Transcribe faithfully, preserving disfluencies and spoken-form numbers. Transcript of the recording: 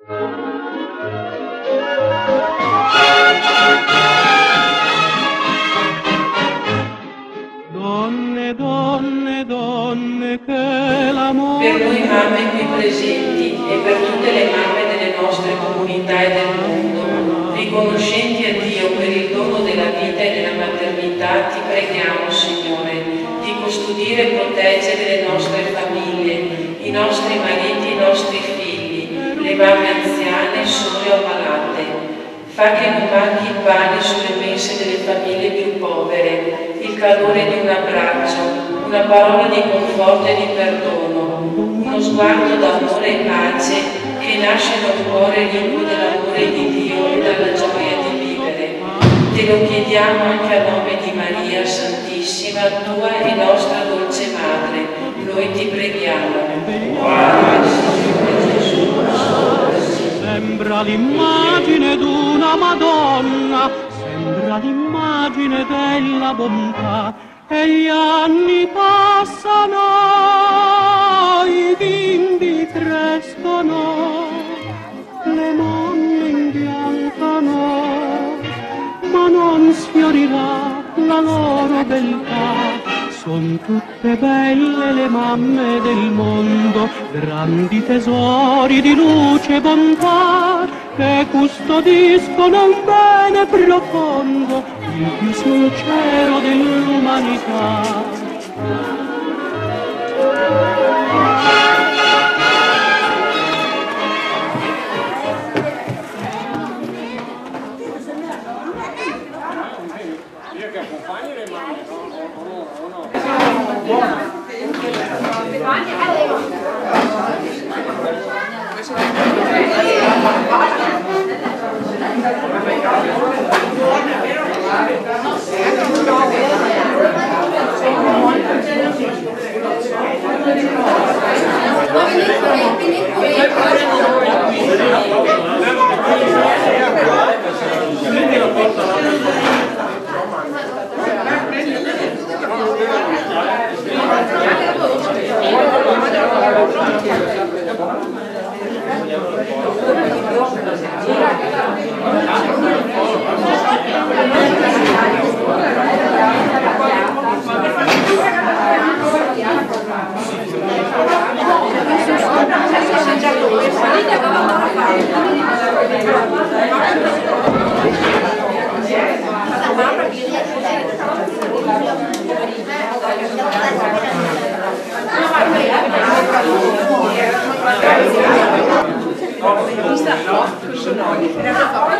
Donne, donne, donne, che l'amore... Per noi mamme qui presenti e per tutte le mamme delle nostre comunità e del mondo, riconoscenti a Dio per il dono della vita e della maternità, ti preghiamo, Signore, di custodire e proteggere le nostre famiglie, i nostri mariti, i nostri figli, le mamme anziane, sole o malate. Fa che non manchi il pane sulle mense delle famiglie più povere, il calore di un abbraccio, una parola di conforto e di perdono, uno sguardo d'amore e pace che nasce da un cuore ricco dell'amore di Dio e dalla gioia di vivere. Te lo chiediamo anche a nome di Maria Santissima, tua e nostra dolce Madre. Noi ti preghiamo. Sembra l'immagine d'una Madonna, sembra l'immagine della bontà, e gli anni passano, i bimbi crescono, le mamme imbiancano, ma non sfiorirà la loro beltà. Son tutte belle le mamme del mondo, grandi tesori di luce e bontà, che custodiscono un bene profondo, il più sincero dell'umanità. Questa